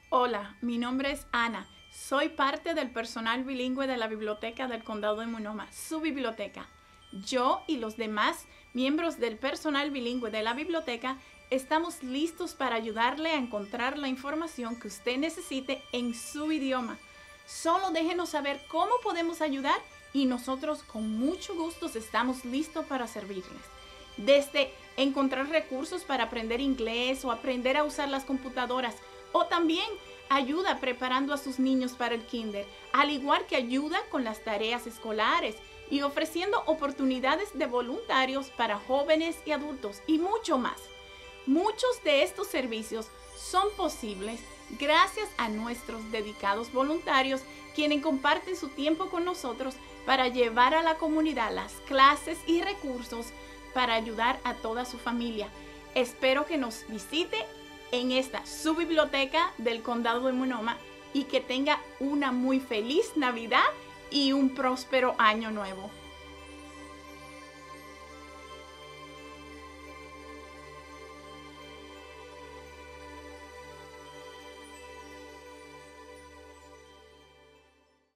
Hola, mi nombre es Ana. Soy parte del personal bilingüe de la Biblioteca del Condado de Multnomah, su biblioteca. Yo y los demás miembros del personal bilingüe de la biblioteca estamos listos para ayudarle a encontrar la información que usted necesite en su idioma. Solo déjenos saber cómo podemos ayudar y nosotros con mucho gusto estamos listos para servirles. Desde encontrar recursos para aprender inglés o aprender a usar las computadoras, o también ayuda preparando a sus niños para el kinder, al igual que ayuda con las tareas escolares y ofreciendo oportunidades de voluntarios para jóvenes y adultos y mucho más. Muchos de estos servicios son posibles gracias a nuestros dedicados voluntarios, quienes comparten su tiempo con nosotros para llevar a la comunidad las clases y recursos para ayudar a toda su familia. Espero que nos visite en esta su biblioteca del Condado de Multnomah y que tenga una muy feliz Navidad y un próspero año nuevo.